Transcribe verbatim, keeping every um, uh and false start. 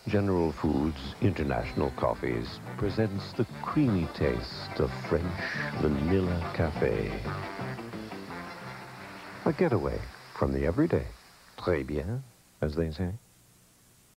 General Foods International Coffees presents the creamy taste of French vanilla cafe. A getaway from the everyday. Très bien, as they say.